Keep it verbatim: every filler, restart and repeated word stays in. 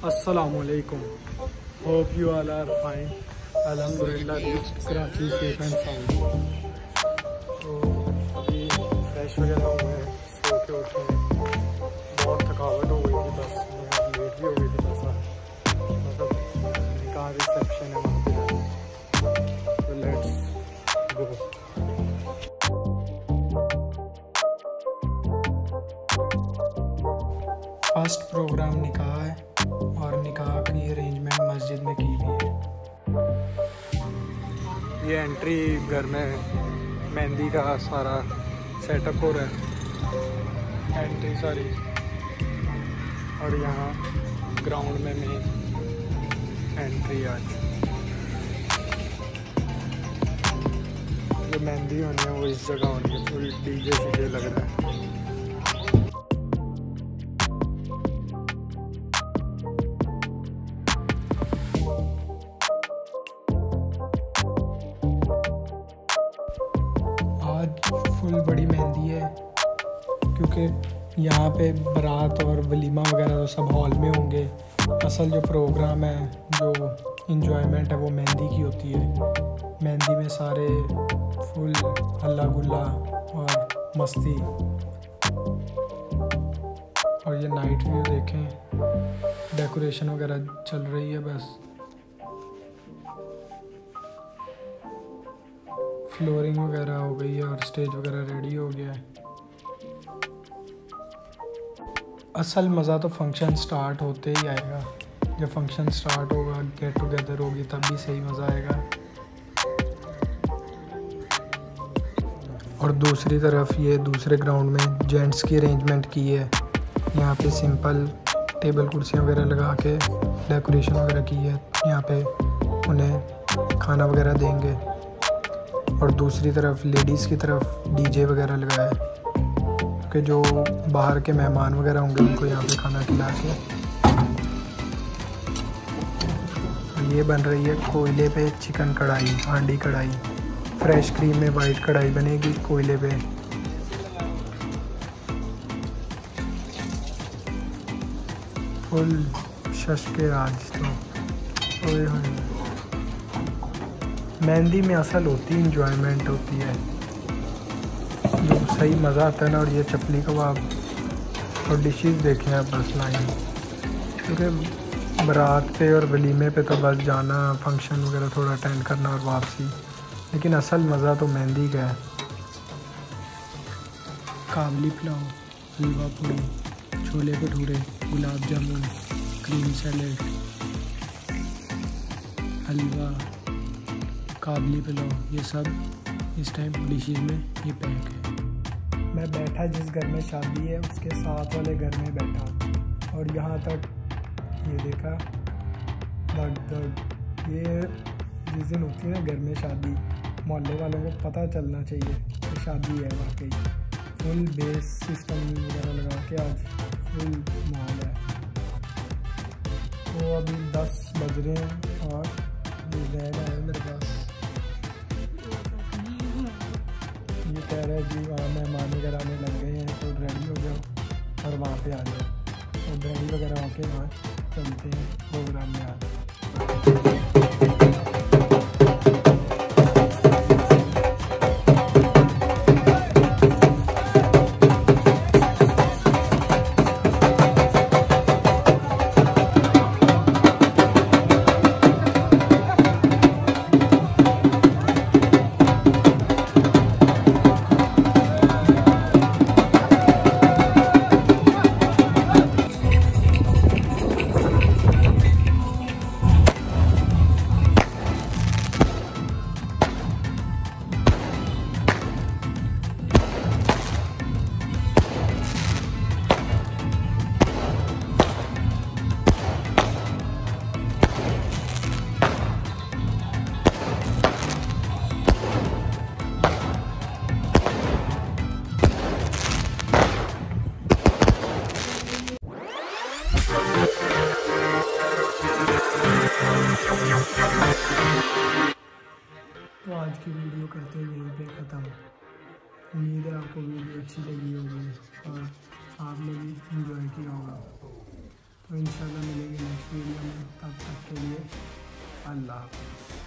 Assalamualaikum. Hope you all are fine. Alhamdulillah reached Karachi safe and sound. तो अभी fresh वगैरह हुए हैं, सो के उठे हैं। बहुत थकावट हो गई थी, बस मैं लेट भी हो गई थी। बस मतलब निकाह रिसेप्शन है वहाँ पे, तो लेट्स गो। फर्स्ट प्रोग्राम निकाह है और निकाह की अरेंजमेंट मस्जिद में की हुई है। ये एंट्री घर में मेहंदी का सारा सेटअप हो रहा है, एंट्री सारी। और यहाँ ग्राउंड में मेन एंट्री आज जो मेहंदी होनी है वो इस जगह होनी है। पूरी डीजे सीजे लग रहा है। फुल बड़ी मेहंदी है क्योंकि यहाँ पे बारात और वलीमा वगैरह तो सब हॉल में होंगे। असल जो प्रोग्राम है, जो इंजॉयमेंट है वो मेहंदी की होती है। मेहंदी में सारे फुल हल्ला गुल्ला और मस्ती। और ये नाइट व्यू देखें, डेकोरेशन वगैरह चल रही है बस। फ्लोरिंग वगैरह हो गई है और स्टेज वगैरह रेडी हो गया है। असल मज़ा तो फंक्शन स्टार्ट होते ही आएगा। जब फंक्शन स्टार्ट होगा, गेट टुगेदर होगी, तब भी सही मज़ा आएगा। और दूसरी तरफ ये दूसरे ग्राउंड में जेंट्स की अरेंजमेंट की है। यहाँ पे सिंपल टेबल कुर्सियाँ वगैरह लगा के डेकोरेशन वगैरह की है। यहाँ पे उन्हें खाना वगैरह देंगे। और दूसरी तरफ लेडीज़ की तरफ डीजे वगैरह लगाया है कि जो बाहर के मेहमान वगैरह होंगे उनको यहाँ पे खाना खिला के। ये बन रही है कोयले पे चिकन कढ़ाई, हांडी कढ़ाई। फ्रेश क्रीम में वाइट कढ़ाई बनेगी कोयले पे। फुल शश के आज तो ओए होए। मेहंदी में असल होती इंजॉयमेंट होती है, जो सही मज़ा आता है ना। और ये चपली कबाब और डिशेस देखें आप बस लाइन, क्योंकि बारात पे और वलीमे पे तो बस जाना, फंक्शन वगैरह थोड़ा अटेंड करना और वापसी। लेकिन असल मज़ा तो मेहंदी का है। काबली पुलाव, हलवा पूड़ी, छोले भटूरे, गुलाब जामुन, क्रीम सैलेड, हलवा, काबली पुलाव, ये सब इस टाइम डिशेज में ये पैक है। मैं बैठा जिस घर में शादी है उसके साथ वाले घर में बैठा और यहाँ तक ये देखा दर्द दर्द। ये जिस दिन होती है ना घर में शादी, मोहल्ले वालों को पता चलना चाहिए कि शादी है वाकई। फुल बेस सिस्टम वगैरह लगा के आज फुल माहौल है। तो अभी दस बज रहे हैं और जैन है मेरे पास। ये कह रहा है जी वहाँ मेहमान वगैरह आने लग गए हैं, तो रेडी हो जाओ और वहाँ पे आ जाओ। तो रेडी वगैरह होके वहाँ चलते हैं प्रोग्राम में आज। तो आज की वीडियो करते हैं यहीं पे ख़त्म। उम्मीद है आपको वीडियो अच्छी लगी होगी और आपने भी इंजॉय किया होगा। तो इंशाल्लाह मिलेंगे नेक्स्ट वीडियो। हाफिज़।